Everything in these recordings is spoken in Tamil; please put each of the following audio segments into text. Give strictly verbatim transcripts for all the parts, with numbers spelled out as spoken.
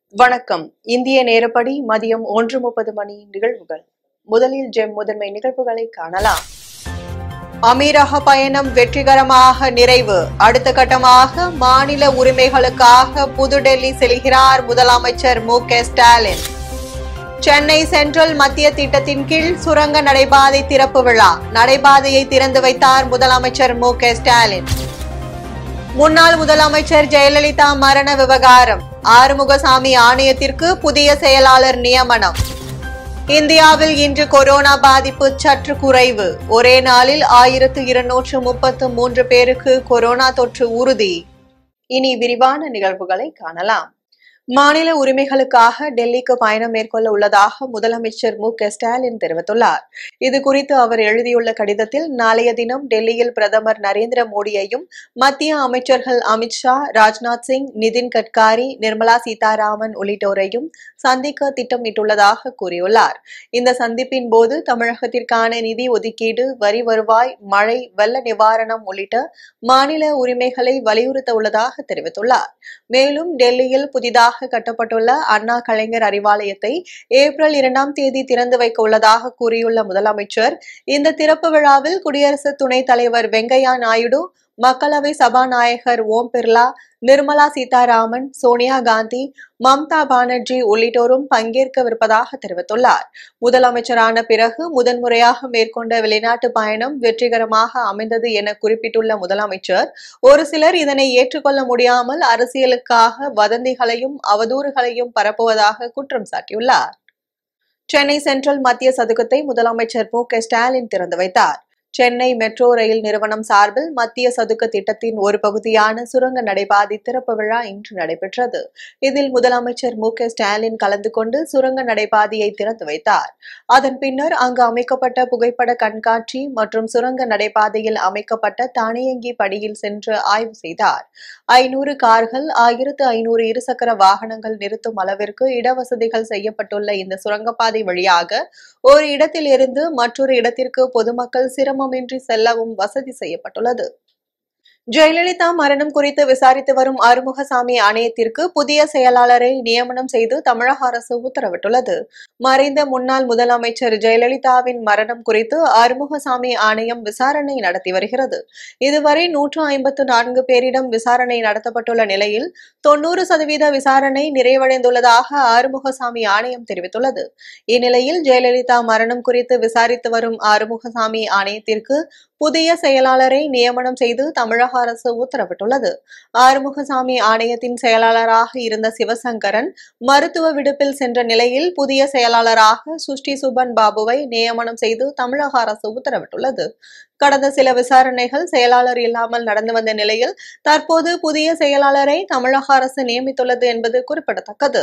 வணக்கம். இந்திய நேரப்படி மதியம் ஒன்று முப்பது மணி நிகழ்வுகள். முதலில் ஜெம் முதன்மை நிகழ்வுகளை காணலாம். அமீரக பயணம் வெற்றிகரமாக நிறைவு. அடுத்த கட்டமாக மாநில உரிமைகளுக்காக புதுடெல்லி செல்கிறார் முதலமைச்சர் மு க ஸ்டாலின். சென்னை சென்ட்ரல் மத்திய திட்டத்தின் கீழ் சுரங்க நடைபாதை திறப்பு விழா. நடைபாதையை திறந்து வைத்தார் முதலமைச்சர் மு க ஸ்டாலின். முன்னாள் முதலமைச்சர் ஜெயலலிதா மரண விவகாரம். ஆறுமுகசாமி ஆணையத்திற்கு புதிய செயலாளர் நியமனம். இந்தியாவில் இன்று கொரோனா பாதிப்பு சற்று குறைவு. ஒரே நாளில் ஆயிரத்து இருநூற்று முப்பத்து மூன்று பேருக்கு கொரோனா தொற்று உறுதி. இனி விரிவான நிகழ்வுகளை காணலாம். மாநில உரிமைகளுக்காக டெல்லிக்கு பயணம் மேற்கொள்ள உள்ளதாக முதலமைச்சர் மு க ஸ்டாலின் தெரிவித்துள்ளார். இது குறித்து அவர் எழுதியுள்ள கடிதத்தில், நாளைய தினம் டெல்லியில் பிரதமர் நரேந்திர மோடியையும் மத்திய அமைச்சர்கள் அமித்ஷா, ராஜ்நாத் சிங், நிதின் கட்காரி, நிர்மலா சீதாராமன் உள்ளிட்டோரையும் சந்திக்க திட்டமிட்டுள்ளதாக கூறியுள்ளார். இந்த சந்திப்பின் போது தமிழகத்திற்கான நிதி ஒதுக்கீடு, வரி வருவாய், மழை, வெள்ள நிவாரணம் உள்ளிட்ட மாநில உரிமைகளை வலியுறுத்த உள்ளதாக தெரிவித்துள்ளார். மேலும் டெல்லியில் புதிதாக கட்டப்பட்டுள்ள அண்ணா கலைஞர் அறிவாலயத்தை ஏப்ரல் இரண்டாம் தேதி திறந்து வைக்க உள்ளதாக கூறியுள்ள முதலமைச்சர், இந்த திறப்பு விழாவில் குடியரசு துணைத் தலைவர் வெங்கையா நாயுடு, மக்களவை சபாநாயகர் ஓம் பிர்லா, நிர்மலா சீதாராமன், சோனியா காந்தி, மம்தா பானர்ஜி உள்ளிட்டோரும் பங்கேற்கவிருப்பதாக தெரிவித்துள்ளார். முதலமைச்சரான பிறகு முதன்முறையாக மேற்கொண்ட வெளிநாட்டு பயணம் வெற்றிகரமாக அமைந்தது என குறிப்பிட்டுள்ள முதலமைச்சர், ஒரு சிலர் இதனை ஏற்றுக்கொள்ள முடியாமல் அரசியலுக்காக வதந்திகளையும் அவதூறுகளையும் பரப்புவதாக குற்றம் சாட்டியுள்ளார். சென்னை சென்ட்ரல் மத்திய சதுக்கத்தை முதலமைச்சர் மு க ஸ்டாலின் திறந்து வைத்தார். சென்னை மெட்ரோ ரயில் நிறுவனம் சார்பில் மத்திய சதுக்க திட்டத்தின் ஒரு பகுதியான சுரங்க நடைபாதை திறப்பு விழா இன்று நடைபெற்றது. இதில் முதலமைச்சர் மு க ஸ்டாலின் கலந்து கொண்டு சுரங்க நடைபாதையை திறந்து வைத்தார். அதன் பின்னர் அங்கு அமைக்கப்பட்ட புகைப்பட கண்காட்சி மற்றும் சுரங்க நடைபாதையில் அமைக்கப்பட்ட தானியங்கி படியில் சென்று ஆய்வு செய்தார். ஐநூறு கார்கள், ஆயிரத்து ஐநூறு இருசக்கர வாகனங்கள் நிறுத்தும் அளவிற்கு இடவசதிகள் செய்யப்பட்டுள்ள இந்த சுரங்கப்பாதை வழியாக ஒரு இடத்தில் இருந்து மற்றொரு இடத்திற்கு பொதுமக்கள் சிரமமின்றி செல்லவும் வசதி செய்யப்பட்டுள்ளது. ஜெயலலிதா மரணம் குறித்து விசாரித்து வரும் ஆறுமுகசாமி ஆணையத்திற்கு புதிய செயலாளரை நியமனம் செய்து தமிழக அரசு உத்தரவிட்டுள்ளது. மறைந்த முன்னாள் முதலமைச்சர் ஜெயலலிதாவின் மரணம் குறித்து ஆறுமுகசாமி ஆணையம் விசாரணை நடத்தி வருகிறது. இதுவரை நூற்று ஐம்பத்து நான்கு பேரிடம் விசாரணை நடத்தப்பட்டுள்ள நிலையில் தொன்னூறு சதவீத விசாரணை நிறைவடைந்துள்ளதாக ஆறுமுகசாமி ஆணையம் தெரிவித்துள்ளது. இந்நிலையில் ஜெயலலிதா மரணம் குறித்து விசாரித்து வரும் ஆறுமுகசாமி ஆணையத்திற்கு புதிய செயலாளரை நியமனம் செய்து தமிழக அரசு உத்தரவிட்டுள்ளது. ஆறுமுகசாமி ஆணையத்தின் செயலாளராக இருந்த சிவசங்கரன் மருத்துவ விடுப்பில் சென்ற நிலையில் புதிய செயலாளராக சுஷ்டி சுபன் பாபுவை நியமனம் செய்து தமிழக அரசு உத்தரவிட்டுள்ளது. கடந்த சில விசாரணைகள் செயலாளர் இல்லாமல் நடந்து வந்த நிலையில் தற்போது புதிய செயலாளரை தமிழக அரசு நியமித்துள்ளது என்பது குறிப்பிடத்தக்கது.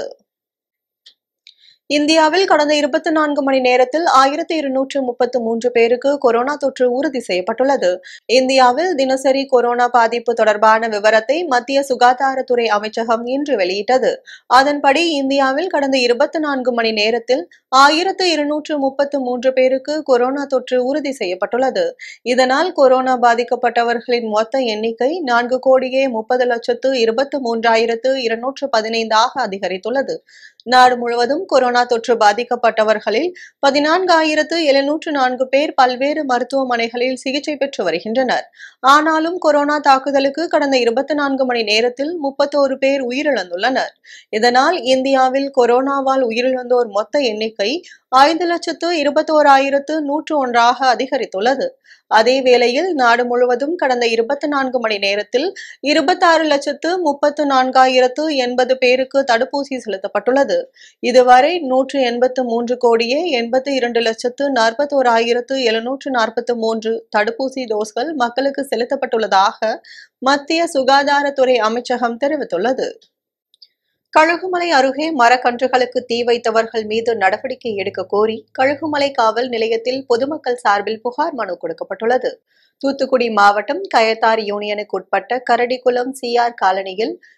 இந்தியாவில் கடந்த இருபத்தி நான்கு மணி நேரத்தில் ஆயிரத்தி இருநூற்று முப்பத்து மூன்று பேருக்கு கொரோனா தொற்று உறுதி செய்யப்பட்டுள்ளது. இந்தியாவில் தினசரி கொரோனா பாதிப்பு தொடர்பான விவரத்தை மத்திய சுகாதாரத்துறை அமைச்சகம் இன்று வெளியிட்டது. அதன்படி இந்தியாவில் கடந்த இருபத்தி நான்கு மணி நேரத்தில் ஆயிரத்து இருநூற்று முப்பத்து மூன்று பேருக்கு கொரோனா தொற்று உறுதி செய்யப்பட்டுள்ளது. இதனால் கொரோனா பாதிக்கப்பட்டவர்களின் மொத்த எண்ணிக்கை நான்கு கோடியே முப்பது லட்சத்து இருபத்தி மூன்றாயிரத்து இருநூற்று பதினைந்தாக அதிகரித்துள்ளது. நாடு முழுவதும் கொரோனா தொற்று பாதிக்கப்பட்டவர்களில் பதினான்காயிரத்து எழுநூற்று நான்கு பேர் பல்வேறு மருத்துவமனைகளில் சிகிச்சை பெற்று வருகின்றனர். ஆனாலும் கொரோனா தாக்குதலுக்கு கடந்த இருபத்தி நான்கு மணி நேரத்தில் முப்பத்தோரு பேர் உயிரிழந்துள்ளனர். இதனால் இந்தியாவில் கொரோனாவால் உயிரிழந்தோர் மொத்த எண்ணிக்கை ஐந்து லட்சத்து இருபத்தோராயிரத்து நூற்று ஒன்றாக அதிகரித்துள்ளது. அதே வேளையில் நாடு முழுவதும் கடந்த இருபத்தி நான்கு மணி நேரத்தில் இருபத்தாறு லட்சத்து முப்பத்து நான்காயிரத்து எண்பது பேருக்கு தடுப்பூசி செலுத்தப்பட்டுள்ளது. இதுவரை நூற்று எண்பத்து மூன்று கோடியே எண்பத்தி இரண்டு லட்சத்து நாற்பத்தோராயிரத்து எழுநூற்று நாற்பத்தி மூன்று தடுப்பூசி டோஸ்கள் மக்களுக்கு செலுத்தப்பட்டுள்ளதாக மத்திய சுகாதாரத்துறை அமைச்சகம் தெரிவித்துள்ளது. கழுகுமலை அருகே மரக்கன்றுகளுக்கு தீ வைத்தவர்கள் மீது நடவடிக்கை எடுக்க கோரி கழுகுமலை காவல் நிலையத்தில் பொதுமக்கள் சார்பில் புகார் மனு கொடுக்கப்பட்டுள்ளது. தூத்துக்குடி மாவட்டம் கயத்தார் யூனியனுக்கு உட்பட்ட கரடிக்குளம் சி ஆர் காலனியில்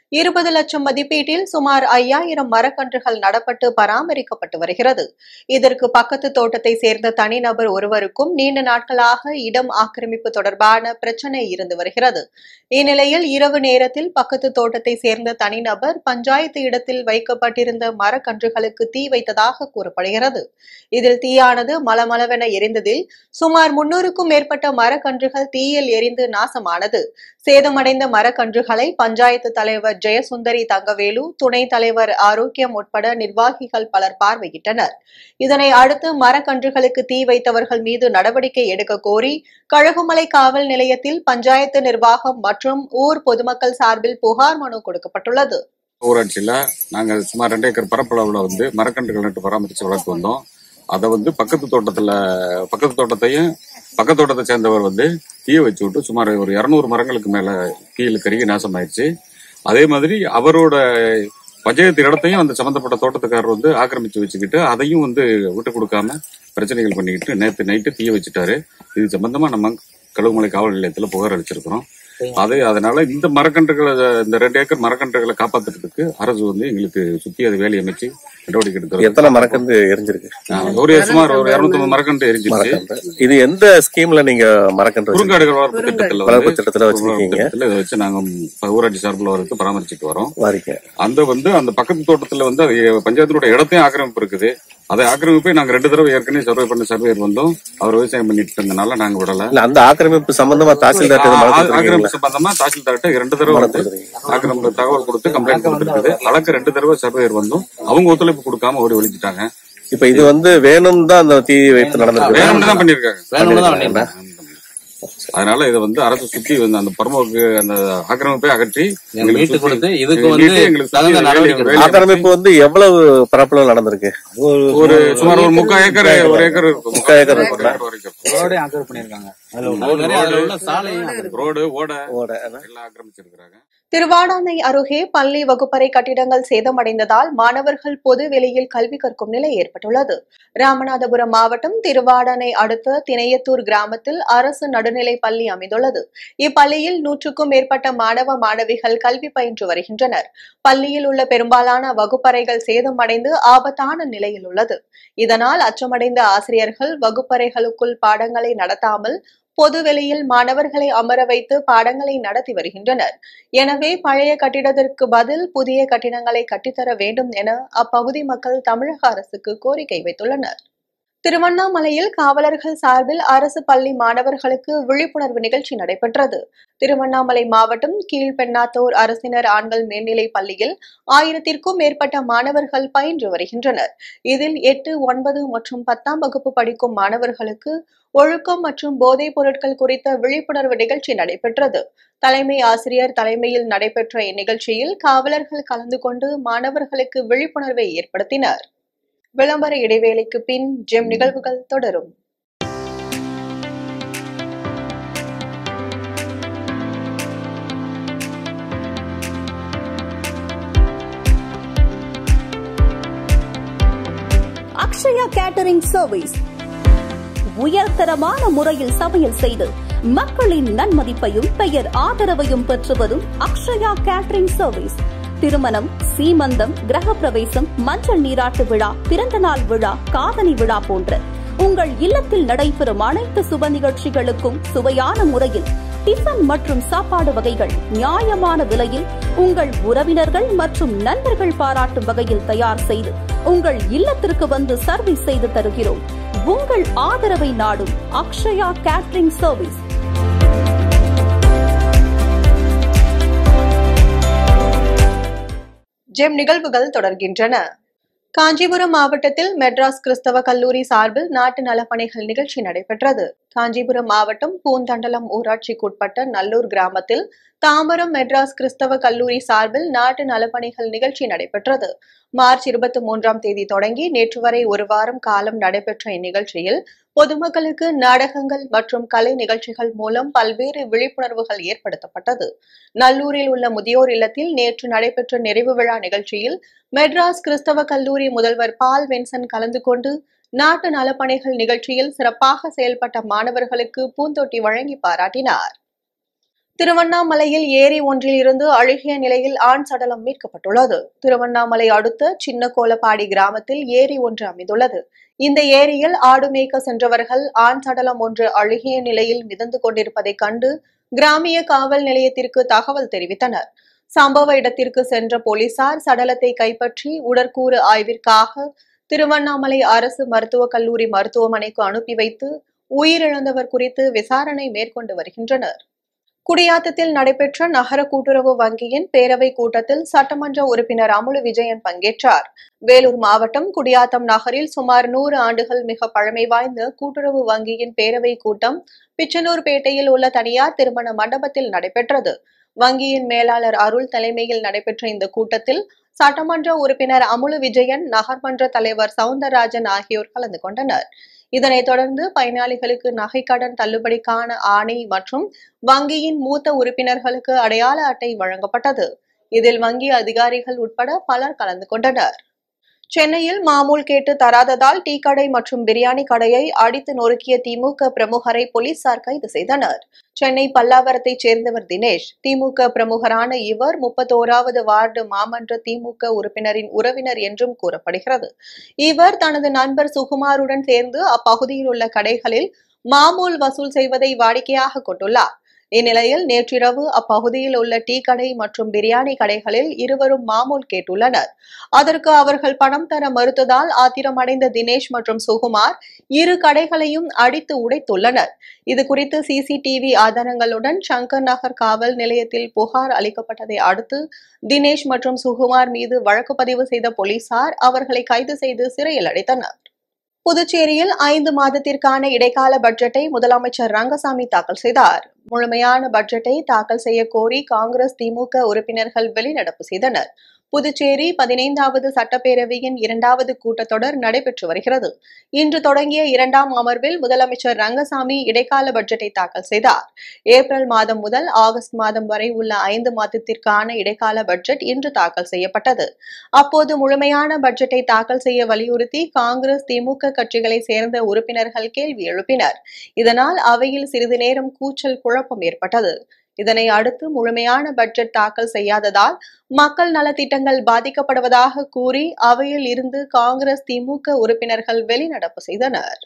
இருபது லட்சம் மதிப்பீட்டில் சுமார் ஐயாயிரம் மரக்கன்றுகள் நடப்பட்டு பராமரிக்கப்பட்டு வருகிறது. இதற்கு பக்கத்து தோட்டத்தை சேர்ந்த தனிநபர் ஒருவருக்கும் நீண்ட நாட்களாக இடம் ஆக்கிரமிப்பு தொடர்பான பிரச்சினை இருந்து வருகிறது. இந்நிலையில் இரவு நேரத்தில் பக்கத்து தோட்டத்தை சேர்ந்த தனிநபர் பஞ்சாயத்து இடத்தில் வைக்கப்பட்டிருந்த மரக்கன்றுகளுக்கு தீ வைத்ததாக கூறப்படுகிறது. இதில் தீயானது மலமளவென எரிந்ததில் சுமார் முன்னூறுக்கும் மேற்பட்ட மரக்கன்றுகள் தீயில் எரிந்து நாசமானது. சேதமடைந்த மரக்கன்றுகளை பஞ்சாயத்து தலைவர் ஜெயசுந்தரி தங்கவேலு, துணைத் தலைவர் ஆரோக்கியம் உட்பட நிர்வாகிகள் பலர் பார்வையிட்டனர். இதனை அடுத்து மரக்கன்றுகளுக்கு தீ வைத்தவர்கள் மீது நடவடிக்கை எடுக்க கோரி கழுகுமலை காவல் நிலையத்தில் பஞ்சாயத்து நிர்வாகம் மற்றும் ஊர் பொதுமக்கள் சார்பில் புகார் மனு கொடுக்கப்பட்டுள்ளது. ஊராட்சியில நாங்கள் சுமார் ரெண்டு ஏக்கர் பரப்பளவுல வந்து மரக்கன்றுகள் நட்டு பராமரிச்சு வளர்த்து வந்தோம். அதை வந்து பக்கத்து தோட்டத்துல பக்கத்து தோட்டத்தையும் பக்கத்து தோட்டத்தை சேர்ந்தவர் வந்து தீய வச்சு விட்டு சுமார் ஒரு இருநூறு மரங்களுக்கு மேல தீயில் கருகி நாசமாயிருச்சு. அதே மாதிரி அவரோட பஞ்சாயத்து இடத்தையும் அந்த சம்பந்தப்பட்ட தோட்டத்துக்காரர் வந்து ஆக்கிரமிச்சு வச்சுக்கிட்டு அதையும் வந்து விட்டு கொடுக்காம பிரச்சனைகள் பண்ணிக்கிட்டு நேற்று நைட்டு தீய வச்சுட்டாரு. இது சம்பந்தமா நம்ம கழுகுமலை காவல் நிலையத்துல புகார் அளிச்சிருக்கிறோம். அது அதனால இந்த மரக்கன்றுகளை இந்த ரெண்டு ஏக்கர் மரக்கன்றுகளை காப்பாத்துறதுக்கு அரசு வந்து எங்களுக்கு சுத்தி அதை வேலையை அமைச்சு நடவடிக்கை எடுக்கிறது. எத்தனை மரக்கன்று எரிஞ்சிருக்கு? ஒரு சுமார் ஒரு இருநூத்தி ஐம்பது மரக்கன்று எரிஞ்சிருக்கு. இது எந்த ஸ்கீம்ல நீங்க மரக்கன்று? குறுங்காடுகள் வளர்ப்பு திட்டத்துல வளர்ப்பு திட்டத்துல வச்சிருக்கீங்க. இதை வச்சு நாங்க ஊராட்சி சார்பில் வளர்த்து பராமரிச்சுட்டு வரோம். வாரிக்க அந்த வந்து அந்த பக்கத்து தோட்டத்துல வந்து பஞ்சாயத்தினுடைய இடத்தையும் ஆக்கிரமிப்பு இருக்குது. அதை ஆக்கிரமிப்பை நாங்க ரெண்டு தடவை ஏற்கனவே சர்வே பண்ண சர்வேயர் வந்தோம். அவர் விவசாயம் பண்ணிட்டு இருந்தனால நாங்க விடல. அந்த ஆக்கிரமிப்பு சம்பந்தமா தாசில்தார் ஆக்கிரமிப்பு சம்பந்தமா தாசில்தார்ட்ட இரண்டு தடவை வந்து ஆக்கிரமிப்பு தகவல் கொடுத்து கம்ப்ளைண்ட் கொடுத்துருக்குது. வழக்கு ரெண்டு தடவை சர்வேயர் வந்தும் அவங்க ஒத்துழைப்பு கொடுக்காம ஓடி ஒழிச்சிட்டாங்க. இப்ப இது வந்து வேணும் தான் அந்த தீ வைத்து நடந்திருக்கு. வேணும்னு தான் பண்ணிருக்காங்க. அதனால இதை வந்து அரசு சுத்தி வந்து அந்த பரமோக்கு அந்த ஆக்கிரமிப்பை அகற்றி மீட்டு கொடுத்து இதுக்கு வந்து ஆக்கிரமிப்பு வந்து எவ்வளவு பரப்பளவு நடந்திருக்கு? ஒரு சுமார் ஒரு முக்கால் ஏக்கர் ஒரு ஏக்கர் முக்கால் ஏக்கர் பண்ணிருக்காங்க. ரோடு ஓட ஓட எல்லாம் ஆக்கிரமிச்சிருக்காங்க. திருவாடானை அருகே பள்ளி வகுப்பறை கட்டிடங்கள் சேதமடைந்ததால் மாணவர்கள் பொது வெளியில் கல்வி கற்கும் நிலை ஏற்பட்டுள்ளது. ராமநாதபுரம் மாவட்டம் திருவாடானை அடுத்த திணையத்தூர் கிராமத்தில் அரசு நடுநிலை பள்ளி அமைந்துள்ளது. இப்பள்ளியில் நூற்றுக்கும் மேற்பட்ட மாணவ மாணவிகள் கல்வி பயின்று வருகின்றனர். பள்ளியில் உள்ள பெரும்பாலான வகுப்பறைகள் சேதமடைந்து ஆபத்தான நிலையில் உள்ளது. இதனால் அச்சமடைந்த ஆசிரியர்கள் வகுப்பறைகளுக்குள் பாடங்களை நடத்தாமல் பொதுவெளியில் மாணவர்களை அமர வைத்து பாடங்களை நடத்தி வருகின்றனர். எனவே பழைய கட்டிடத்திற்கு பதில் புதிய கட்டிடங்களை கட்டித்தர வேண்டும் என அப்பகுதி மக்கள் தமிழக அரசுக்கு கோரிக்கை வைத்துள்ளனர். திருவண்ணாமலையில் காவலர்கள் சார்பில் அரசு பள்ளி மாணவர்களுக்கு விழிப்புணர்வு நிகழ்ச்சி நடைபெற்றது. திருவண்ணாமலை மாவட்டம் கீழ்பெண்ணாத்தூர் அரசினர் ஆண்கள் மேல்நிலை பள்ளியில் ஆயிரத்திற்கும் மேற்பட்ட மாணவர்கள் பயின்று வருகின்றனர். இதில் எட்டு, ஒன்பது மற்றும் பத்தாம் வகுப்பு படிக்கும் மாணவர்களுக்கு ஒழுக்கம் மற்றும் போதைப் பொருட்கள் குறித்த விழிப்புணர்வு நிகழ்ச்சி நடைபெற்றது. தலைமை ஆசிரியர் தலைமையில் நடைபெற்ற இந்நிகழ்ச்சியில் காவலர்கள் கலந்து கொண்டு மாணவர்களுக்கு விழிப்புணர்வை ஏற்படுத்தினர். விளம்பர இடைவேளைக்கு பின் ஜெம் நிகழ்வுகள் தொடரும். அக்ஷயா கேட்டரிங் சர்வீஸ் உயர்தரமான முறையில் சமையல் செய்து மக்களின் நன்மதிப்பையும் பெயர் ஆதரவையும் பெற்று வரும் அக்ஷயா கேட்டரிங் சர்வீஸ் திருமணம், சீமந்தம், கிரகப்பிரவேசம், மஞ்சள் நீராட்டு விழா, பிறந்தநாள் விழா, காதணி விழா போன்ற உங்கள் இல்லத்தில் நடைபெறும் அனைத்து சுப நிகழ்ச்சிகளுக்கும் சுவையான முறையில் டிஃபன் மற்றும் சாப்பாடு வகைகள் நியாயமான விலையில் உங்கள் உறவினர்கள் மற்றும் நண்பர்கள் பாராட்டும் வகையில் தயார் செய்து உங்கள் இல்லத்திற்கு வந்து சர்வீஸ் செய்து தருகிறோம். உங்கள் ஆதரவை நாடும் அக்ஷயா கேட்டரிங் சர்வீஸ். ஜெம் நிகழ்வுகள் தொடர்கின்றன. காஞ்சிபுரம் மாவட்டத்தில் மெட்ராஸ் கிறிஸ்தவ கல்லூரி சார்பில் நாட்டு நலப்பணிகள் நிகழ்ச்சி நடைபெற்றது. காஞ்சிபுரம் மாவட்டம் பூந்தண்டலம் ஊராட்சிக்குட்பட்ட நல்லூர் கிராமத்தில் தாம்பரம் மெட்ராஸ் கிறிஸ்தவ கல்லூரி சார்பில் நாட்டு நலப்பணிகள் நிகழ்ச்சி நடைபெற்றது. மார்ச் இருபத்தி மூன்றாம் தேதி தொடங்கி நேற்று வரை ஒரு வாரம் காலம் நடைபெற்ற இந்நிகழ்ச்சியில் பொதுமக்களுக்கு நாடகங்கள் மற்றும் கலை நிகழ்ச்சிகள் மூலம் பல்வேறு விழிப்புணர்வுகள் ஏற்படுத்தப்பட்டது. நல்லூரில் உள்ள முதியோர் இல்லத்தில் நேற்று நடைபெற்ற நிறைவு விழா நிகழ்ச்சியில் மெட்ராஸ் கிறிஸ்தவ கல்லூரி முதல்வர் பால் வென்சன் கலந்து கொண்டு நாட்டு நலப்பணிகள் நிகழ்ச்சியில் சிறப்பாக செயல்பட்ட மாணவர்களுக்கு பூந்தொட்டி வழங்கி பாராட்டினார். திருவண்ணாமலையில் ஏரி ஒன்றில் இருந்து அழுகிய நிலையில் ஆண் சடலம் மீட்கப்பட்டுள்ளது. திருவண்ணாமலை அடுத்த சின்னகோலப்பாடி கிராமத்தில் ஏரி ஒன்று அமைந்துள்ளது. இந்த ஏரியில் ஆடு மேய்க்க சென்றவர்கள் ஆண் சடலம் ஒன்று அழுகிய நிலையில் மிதந்து கொண்டிருப்பதைக் கண்டு கிராமிய காவல் நிலையத்திற்கு தகவல் தெரிவித்தனர். சம்பவ இடத்திற்கு சென்ற போலீசார் சடலத்தை கைப்பற்றி உடற்கூறு ஆய்விற்காக திருவண்ணாமலை அரசு மருத்துவக் கல்லூரி மருத்துவமனைக்கு அனுப்பி வைத்து உயிரிழந்தவர் குறித்து விசாரணை மேற்கொண்டு வருகின்றனர். குடியாத்தத்தில் நடைபெற்ற நகர கூட்டுறவு வங்கியின் பேரவை கூட்டத்தில் சட்டமன்ற உறுப்பினர் அமுலு விஜயன் பங்கேற்றார். வேலூர் மாவட்டம் குடியாத்தம் நகரில் சுமார் நூறு ஆண்டுகள் மிக பழமை வாய்ந்த கூட்டுறவு வங்கியின் பேரவை கூட்டம் பிச்சனூர்பேட்டையில் உள்ள தனியார் திருமண மண்டபத்தில் நடைபெற்றது. வங்கியின் மேலாளர் அருள் தலைமையில் நடைபெற்ற இந்த கூட்டத்தில் சட்டமன்ற உறுப்பினர் அமுலு விஜயன், நகர்மன்ற தலைவர் சவுந்தரராஜன் ஆகியோர் கலந்து கொண்டனர். இதனைத் தொடர்ந்து பயனாளிகளுக்கு நகைக்கடன் தள்ளுபடிக்கான ஆணை மற்றும் வங்கியின் மூத்த உறுப்பினர்களுக்கு அடையாள அட்டை வழங்கப்பட்டது. இதில் வங்கி அதிகாரிகள் உட்பட பலர் கலந்து கொண்டனர். சென்னையில் மாமூல் கேட்டு தராததால் டீ கடை மற்றும் பிரியாணி கடையை அடித்து நொறுக்கிய திமுக பிரமுகரை போலீசார் கைது செய்தனர். சென்னை பல்லாவரத்தைச் சேர்ந்தவர் தினேஷ். திமுக பிரமுகரான இவர் முப்பத்தோராவது வார்டு மாமன்ற திமுக உறுப்பினரின் உறவினர் என்றும் கூறப்படுகிறது. இவர் தனது நண்பர் சுகுமாருடன் சேர்ந்து அப்பகுதியில் உள்ள கடைகளில் மாமூல் வசூல் செய்வதை வாடிக்கையாக கொண்டுள்ளார். இந்நிலையில் நேற்றிரவு அப்பகுதியில் உள்ள டீ கடை மற்றும் பிரியாணி கடைகளில் இருவரும் மாமூல் கேட்டுள்ளனர். அதற்கு அவர்கள் பணம் தர மறுத்ததால் ஆத்திரமடைந்த தினேஷ் மற்றும் சுகுமார் இரு கடைகளையும் அடித்து உடைத்துள்ளனர். இதுகுறித்து சிசிடிவி ஆதாரங்களுடன் சங்கர் நகர் காவல் நிலையத்தில் புகார் அளிக்கப்பட்டதை அடுத்து தினேஷ் மற்றும் சுகுமார் மீது வழக்கு பதிவு செய்த போலீசார் அவர்களை கைது செய்து சிறையில் அடைத்தனர். புதுச்சேரியில் ஐந்து மாதத்திற்கான இடைக்கால பட்ஜெட்டை முதலமைச்சர் ரங்கசாமி தாக்கல் செய்தார். முழுமையான பட்ஜெட்டை தாக்கல் செய்ய கோரி காங்கிரஸ், திமுக உறுப்பினர்கள் வெளிநடப்பு செய்தனர். புதுச்சேரி பதினைந்தாவது சட்டப்பேரவையின் இரண்டாவது கூட்டத்தொடர் நடைபெற்று வருகிறது. இன்று தொடங்கிய இரண்டாம் அமர்வில் முதலமைச்சர் ரங்கசாமி இடைக்கால பட்ஜெட்டை தாக்கல் செய்தார். ஏப்ரல் மாதம் முதல் ஆகஸ்ட் மாதம் வரை உள்ள ஐந்து மாதத்திற்கான இடைக்கால பட்ஜெட் இன்று தாக்கல் செய்யப்பட்டது. அப்போது முழுமையான பட்ஜெட்டை தாக்கல் செய்ய வலியுறுத்தி காங்கிரஸ், திமுக கட்சிகளை சேர்ந்த உறுப்பினர்கள் கேள்வி எழுப்பினர். இதனால் அவையில் சிறிது நேரம் கூச்சல் குழப்பம் ஏற்பட்டது. இதனை அடுத்து முழுமையான பட்ஜெட் தாக்கல் செய்யாததால் மக்கள் நலத்திட்டங்கள் பாதிக்கப்படுவதாக கூறி அவையில் இருந்து காங்கிரஸ், திமுக உறுப்பினர்கள் வெளிநடப்பு செய்தனர்.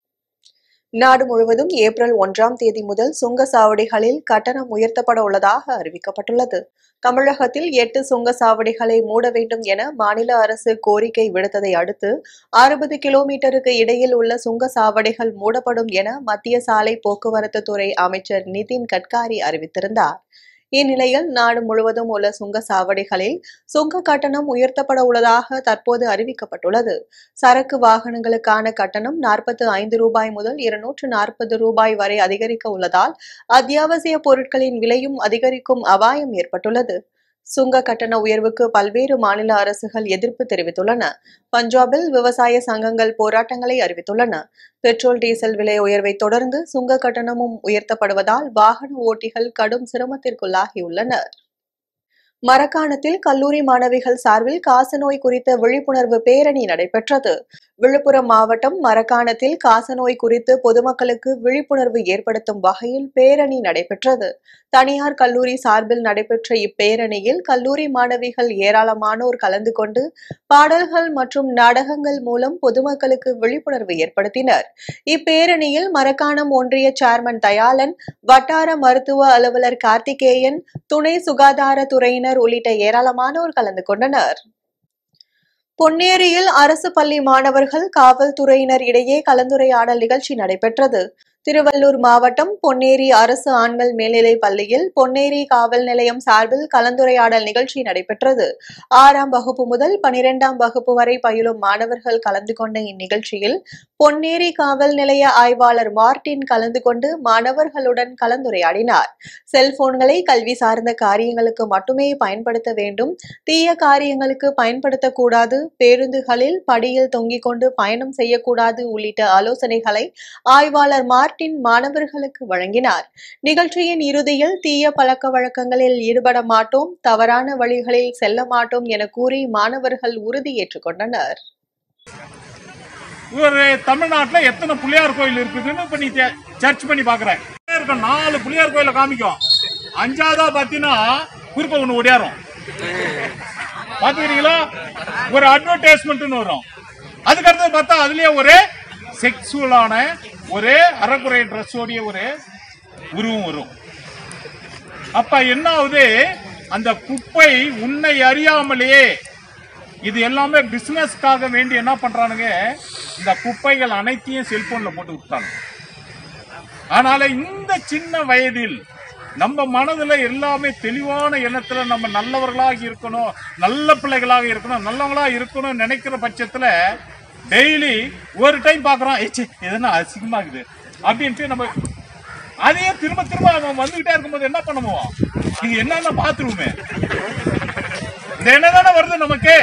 நாடு முழுவதும் ஏப்ரல் ஒன்றாம் தேதி முதல் சுங்கச்சாவடிகளில் கட்டணம் உயர்த்தப்பட உள்ளதாக அறிவிக்கப்பட்டுள்ளது. தமிழகத்தில் எட்டு சுங்கச்சாவடிகளை மூட வேண்டும் என மாநில அரசு கோரிக்கை விடுத்ததை அடுத்து அறுபது கிலோமீட்டருக்கு இடையில் உள்ள சுங்கச்சாவடிகள் மூடப்படும் என மத்திய சாலை போக்குவரத்து துறை அமைச்சர் நிதின் கட்காரி அறிவித்திருந்தார். இந்நிலையில் நாடு முழுவதும் உள்ள சுங்கச்சாவடிகளில் சுங்க கட்டணம் உயர்த்தப்பட உள்ளதாக தற்போது அறிவிக்கப்பட்டுள்ளது. சரக்கு வாகனங்களுக்கான கட்டணம் நாற்பத்தி ஐந்து ரூபாய் முதல் இருநூற்று நாற்பது ரூபாய் வரை அதிகரிக்க உள்ளதால் அத்தியாவசிய பொருட்களின் விலையும் அதிகரிக்கும் அபாயம் ஏற்பட்டுள்ளது. சுங்க கட்டண உயர்வுக்கு பல்வேறு மாநில அரசுகள் எதிர்ப்பு தெரிவித்துள்ளன. பஞ்சாபில் விவசாய சங்கங்கள் போராட்டங்களை அறிவித்துள்ளன. பெட்ரோல், டீசல் விலை உயர்வை தொடர்ந்து சுங்க கட்டணமும் உயர்த்தப்படுவதால் வாகன ஓட்டிகள் கடும் சிரமத்திற்குள்ளாகியுள்ளனர். மரக்காணத்தில் கல்லூரி மாணவிகள் சார்பில் காசநோய் குறித்த விழிப்புணர்வு பேரணி நடைபெற்றது. விழுப்புரம் மாவட்டம் மரக்காணத்தில் காசநோய் குறித்து பொதுமக்களுக்கு விழிப்புணர்வு ஏற்படுத்தும் வகையில் பேரணி நடைபெற்றது. தனியார் கல்லூரி சார்பில் நடைபெற்ற இப்பேரணியில் கல்லூரி மாணவிகள் ஏராளமானோர் கலந்து கொண்டு பாடல்கள் மற்றும் நாடகங்கள் மூலம் பொதுமக்களுக்கு விழிப்புணர்வு ஏற்படுத்தினர். இப்பேரணியில் மரக்காணம் ஒன்றிய சேர்மன் தயாளன், வட்டார மருத்துவ அலுவலர் கார்த்திகேயன், துணை சுகாதாரத்துறையினர் உள்ளிட்ட ஏராளமானோர் கலந்து கொண்டனர். பொன்னேரியில் அரசு பள்ளி மாணவர்கள், காவல்துறையினர் இடையே கலந்துரையாடல் நிகழ்ச்சி நடைபெற்றது. திருவள்ளூர் மாவட்டம் பொன்னேரி அரசு ஆண்கள் மேல்நிலைப் பள்ளியில் பொன்னேரி காவல் நிலையம் சார்பில் கலந்துரையாடல் நிகழ்ச்சி நடைபெற்றது. ஆறாம் வகுப்பு முதல் பனிரெண்டாம் வகுப்பு வரை பயிலும் மாணவர்கள் கலந்து கொண்ட இந்நிகழ்ச்சியில் பொன்னேரி காவல் நிலைய ஆய்வாளர் மார்டின் கலந்து கொண்டு மாணவர்களுடன் கலந்துரையாடினார். செல்போன்களை கல்வி சார்ந்த காரியங்களுக்கு மட்டுமே பயன்படுத்த வேண்டும், தீய காரியங்களுக்கு பயன்படுத்தக்கூடாது, பேருந்துகளில் படியில் தொங்கிக் கொண்டு பயணம் செய்யக்கூடாது உள்ளிட்ட ஆலோசனைகளை ஆய்வாளர் மார்டின் மாணவர்களுக்கு வழங்கினார். நிகழ்ச்சியின் இறுதியில் தீய பழக்க வழக்கங்களில் ஈடுபட மாட்டோம், தவறான வழிகளில் செல்ல மாட்டோம் என கூறி மாணவர்கள் உறுதி ஏற்றுக்கொண்டனர். ஒரு தமிழ்நாட்டுல எத்தனை புளியார் கோயில் இருக்குதுன்னு இப்ப நீ சர்ச் பண்ணி பாக்குற, நாலு புளியார் கோயில காமிக்கும். அஞ்சாவதா பாத்தீங்கன்னா குறுக்க ஒண்ணு ஓடியாரும் பாத்துக்கிறீங்களா, ஒரு அட்வர்டைஸ்மெண்ட் வரும். அதுக்கு அடுத்து பார்த்தா அதுலயே ஒரு செக்ஸுவலான ஒரு அறக்குறை ட்ரெஸ்ஸோடைய ஒரு உருவம் வரும். அப்ப என்ன ஆகுது, அந்த குப்பை உன்னை அறியாமலேயே இது எல்லாமே பிசினஸ்க்காக வேண்டி என்ன பண்றானுங்க, இந்த குப்பைகள் அனைத்தையும் செல்போன்ல போட்டு விட்டாங்க. ஆனால இந்த சின்ன வயதில் நம்ம மனதுல எல்லாமே தெளிவான எண்ணத்துல நம்ம நல்லவர்களாக இருக்கணும், நல்ல பிள்ளைகளாக இருக்கணும், நல்லவங்களா இருக்கணும் நினைக்கிற பட்சத்துல டெய்லி ஒரு டைம் பாக்குறோம், எதுனா அசிங்கமா இருக்குது அப்படின்ட்டு நம்ம அதையே திரும்ப திரும்ப அவன் வந்துகிட்டே இருக்கும்போது என்ன பண்ணுவோம், இது என்னன்னா பாத்துருவோமே, இந்த என்ன தானே வருது நமக்கு.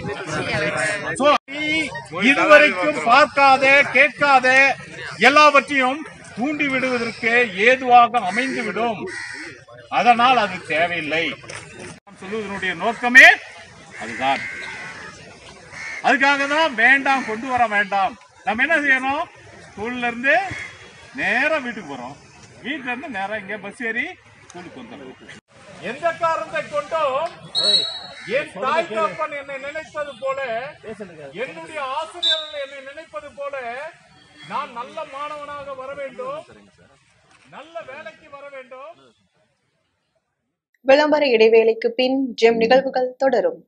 இதுவரைக்கும் பார்க்காத கேட்காத எல்லாவற்றையும் தூண்டி விடுவதற்கு ஏதுவாக அமைந்துவிடும். அதனால் அது தேவையில்லை சொல்லுவதனுடைய நோக்கமே அதுதான். அதுக்காக தான் வேண்டாம், கொண்டு வர வேண்டாம். நம்ம என்ன செய்யணும், ஸ்கூல்ல இருந்து நேரம் வீட்டுக்கு போறோம், வீட்டுல இருந்து நேரம் இங்க பஸ் ஏறி ஸ்கூலுக்கு வந்துடும். எந்த காரணத்தை கொண்டும் என் தாய் தகப்பன் என்னை நினைப்பது போல, என்னுடைய ஆசிரியர்கள் என்னை நினைப்பது போல நான் நல்ல மாணவனாக வர வேண்டும், நல்ல வேலைக்கு வர வேண்டும். விளம்பர இடைவேளைக்கு பின் ஜெம் நிகழ்வுகள் தொடரும்.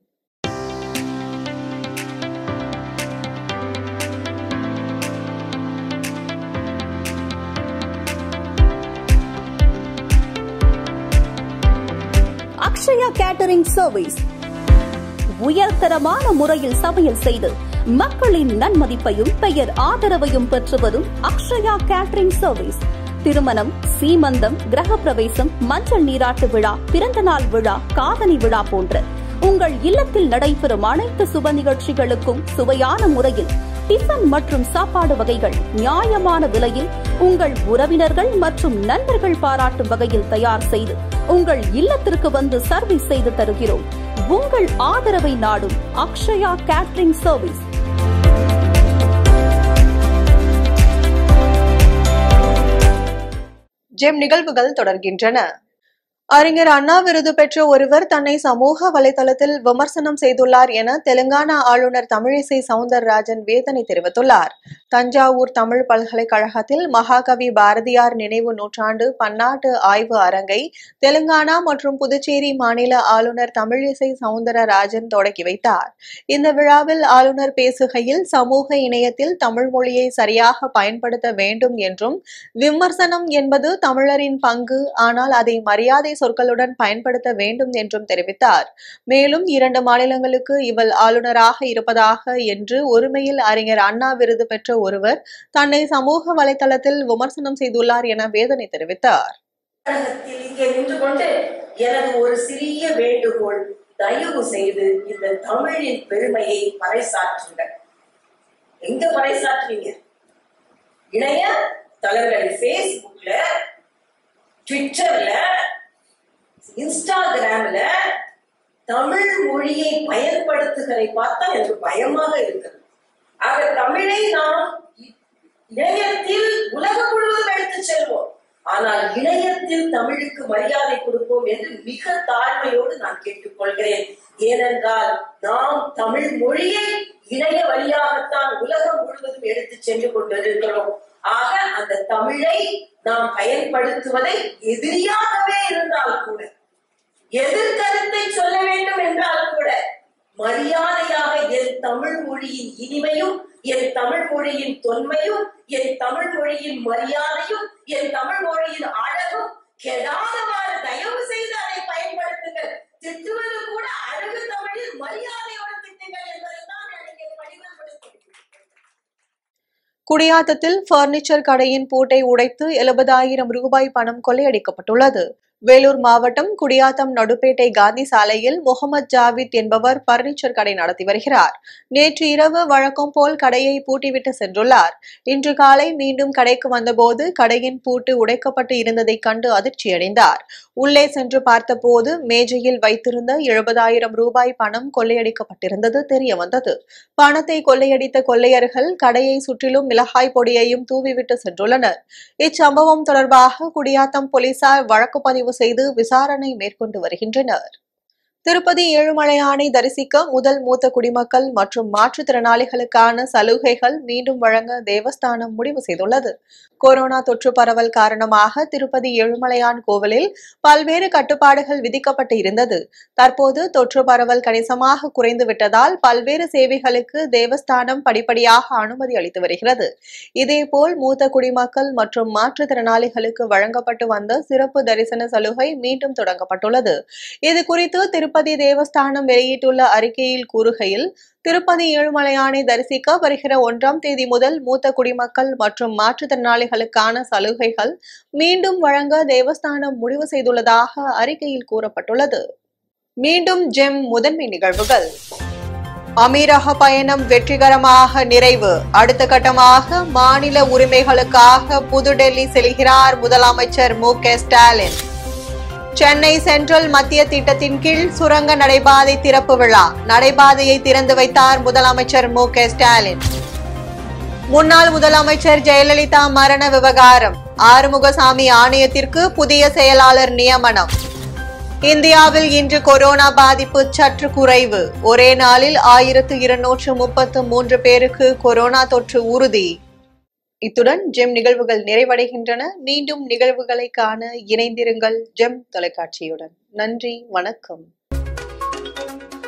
அக்ஷயா கேட்டரிங் சர்வீஸ் உயர்தரமான முறையில் சமையல் செய்து மக்களின் நன்மதிப்பையும் பெயர் ஆதரவையும் பெற்று வரும் அக்ஷயா கேட்டரிங் சர்வீஸ். திருமணம், சீமந்தம், கிரகப்பிரவேசம், மஞ்சள் நீராட்டு விழா, பிறந்தநாள் விழா, காதணி விழா போன்ற உங்கள் இல்லத்தில் நடைபெறும் அனைத்து சுப நிகழ்ச்சிகளுக்கும் சுவையான முறையில் டிஃபன் மற்றும் சாப்பாடு வகைகள் நியாயமான விலையில் உங்கள் உறவினர்கள் மற்றும் நண்பர்கள் பாராட்டும் வகையில் தயார் செய்து உங்கள் இல்லத்திற்கு வந்து சர்வீஸ் செய்து தருகிறோம். உங்கள் ஆதரவை நாடும் அக்ஷயா கேட்டரிங் சர்வீஸ். ஜெம் நிகழ்வுகள் தொடர்கின்றன. அறிஞர் அண்ணா விருது பெற்ற ஒருவர் தன்னை சமூக வலைதளத்தில் விமர்சனம் செய்துள்ளார் என தெலுங்கானா ஆளுநர் தமிழிசை சவுந்தரராஜன் வேதனை தெரிவித்துள்ளார். தஞ்சாவூர் தமிழ் பல்கலைக்கழகத்தில் மகாகவி பாரதியார் நினைவு நூற்றாண்டு பன்னாட்டு ஆய்வு அரங்கை தெலுங்கானா மற்றும் புதுச்சேரி மாநில ஆளுநர் தமிழிசை சவுந்தரராஜன் தொடங்கி வைத்தார். இந்த விழாவில் ஆளுநர் பேசுகையில் சமூக இணையத்தில் தமிழ் மொழியை சரியாக பயன்படுத்த வேண்டும் என்றும், விமர்சனம் என்பது தமிழரின் பங்கு, ஆனால் அதை மரியாதை சொற்களுடன் பயன்படுத்த வேண்டும் என்றும் தெரிவித்தார். மேலும் இரண்டு மாநிலங்களுக்கு இவள் ஆளுநராக இருப்பதாக என்று ஒருமையில் அறிஞர் அண்ணா விருது பெற்ற ஒருவர் தன்னை சமூக வலைதளத்தில் விமர்சனம் செய்துள்ளார் என வேதனை தெரிவித்தார். இங்கே நின்று கொண்டு எனது ஒரு சிறிய வேண்டுகோள், தயவு செய்து இந்த தமிழின் பெருமையை பறைசாற்றுங்கள். எங்க பறைசாற்றுவீங்க? இணைய தளங்கள், பேஸ்புக்ல, ட்விட்டர்ல, இன்ஸ்டாகிராம்ல தமிழ் மொழியை பயன்படுத்துகிறதை பார்த்தா எனக்கு பயமாக இருக்கிறது. ஆக தமிழை நாம் இணையத்தில் உலகம் முழுவதும் எடுத்து செல்வோம், ஆனால் இணையத்தில் தமிழுக்கு மரியாதை கொடுப்போம் என்று மிக தாழ்மையோடு நான் கேட்டுக்கொள்கிறேன். ஏனென்றால் நாம் தமிழ் மொழியை இணைய வழியாகத்தான் உலகம் முழுவதும் எடுத்து சென்று கொண்டிருக்கிறோம். ஆக அந்த தமிழை நாம் பயன்படுத்துவதை எதிரியாகவே இருந்தால் கூட, எதிர்கருத்தை சொல்ல வேண்டும் என்றால் கூட, மரியாதையாக என் தமிழ் மொழியின் இனிமையும், என் தமிழ் மொழியின் தொன்மையும், என் தமிழ் மொழியின் மரியாதையும், என் தமிழ் மொழியின் அழகும் கெடாதவாறு தயவு செய்து அதை பயன்படுத்துங்கள். திட்டுவது கூட அழகு தமிழில் மரியாதையோடு திட்டுங்கள் என்பதுதான் எனக்கு பணிவன்படுத்துகிறேன். குடியாத்தத்தில் பர்னிச்சர் கடையின் பூட்டை உடைத்து எழுபதாயிரம் ரூபாய் பணம் கொள்ளையடிக்கப்பட்டுள்ளது. வேலூர் மாவட்டம் குடியாத்தம் நடுப்பேட்டை காந்தி சாலையில் முகமது ஜாவித் என்பவர் பர்னிச்சர் கடை நடத்தி வருகிறார். நேற்று இரவு வழக்கம் போல் கடையை பூட்டிவிட்டு சென்றுள்ளார். இன்று காலை மீண்டும் கடைக்கு வந்தபோது கடையின் பூட்டு உடைக்கப்பட்டு இருந்ததை கண்டு அதிர்ச்சியடைந்தார். உள்ளே சென்று பார்த்தபோது மேஜையில் வைத்திருந்த எழுபதாயிரம் ரூபாய் பணம் கொள்ளையடிக்கப்பட்டிருந்தது தெரிய வந்தது. பணத்தை கொள்ளையடித்த கொள்ளையர்கள் கடையை சுற்றிலும் மிளகாய் பொடியையும் தூவிவிட்டு சென்றுள்ளனர். இச்சம்பவம் தொடர்பாக குடியாத்தம் போலீசார் வழக்கு பதிவு செய்து விசாரணை மேற்கொண்டு வருகின்றனர். திருப்பதி ஏழுமலையானை தரிசிக்க முதல் மூத்த குடிமக்கள் மற்றும் மாற்றுத்திறனாளிகளுக்கான சலுகைகள் மீண்டும் வழங்க தேவஸ்தானம் முடிவு செய்துள்ளது. கொரோனா தொற்று பரவல் காரணமாக திருப்பதி ஏழுமலையான் கோவிலில் பல்வேறு கட்டுப்பாடுகள் விதிக்கப்பட்டு இருந்தது. தற்போது தொற்று பரவல் கணிசமாக குறைந்து விட்டதால் பல்வேறு சேவைகளுக்கு தேவஸ்தானம் படிப்படியாக அனுமதி அளித்து வருகிறது. இதேபோல் மூத்த குடிமக்கள் மற்றும் மாற்றுத்திறனாளிகளுக்கு வழங்கப்பட்டு வந்த சிறப்பு தரிசன சலுகை மீண்டும் தொடங்கப்பட்டுள்ளது. இது குறித்து திருப்பதி தேவஸ்தானம் வெளியிட்டுள்ள அறிக்கையில் கூறுகையில், திருப்பதி ஏழுமலையானை தரிசிக்க வருகிற ஒன்றாம் தேதி முதல் மூத்த குடிமக்கள் மற்றும் மாற்றுத்திறனாளிகளுக்கான சலுகைகள் மீண்டும் வழங்க தேவஸ்தானம் முடிவு செய்துள்ளதாக அறிக்கையில் கூறப்பட்டுள்ளது. மீண்டும் ஜெம் முதன்மை நிகழ்வுகள். அமீரக பயணம் வெற்றிகரமாக நிறைவு. அடுத்த கட்டமாக மாநில உரிமைகளுக்காக புதுடெல்லி செல்கிறார் முதலமைச்சர் மு க ஸ்டாலின். சென்னை சென்ட்ரல் மத்திய திட்டத்தின் கீழ் சுரங்க நடைபாதை திறப்பு விழா. நடைபாதையை திறந்து வைத்தார் முதலமைச்சர் மு க ஸ்டாலின். முன்னாள் முதலமைச்சர் ஜெயலலிதா மரண விவகாரம். ஆறுமுகசாமி ஆணையத்திற்கு புதிய செயலாளர் நியமனம். இந்தியாவில் இன்று கொரோனா பாதிப்பு சற்று குறைவு. ஒரே நாளில் ஆயிரத்து இருநூற்று முப்பத்து மூன்று பேருக்கு கொரோனா தொற்று உறுதி. இத்துடன் ஜெம் நிகழ்வுகள் நிறைவடைகின்றன. மீண்டும் நிகழ்வுகளை காண இணைந்திருங்கள் ஜெம் தொலைக்காட்சியுடன். நன்றி, வணக்கம்.